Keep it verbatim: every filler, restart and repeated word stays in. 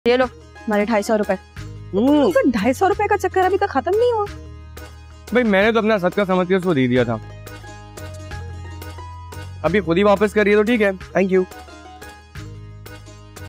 ये लो हमारे ढाई सौ रुपए। ढाई सौ रुपए का चक्कर अभी तक खत्म नहीं हुआ। भाई मैंने तो अपना सदका समझ के उसको दे दिया था, अभी खुद ही वापस करिए तो ठीक है। Thank you.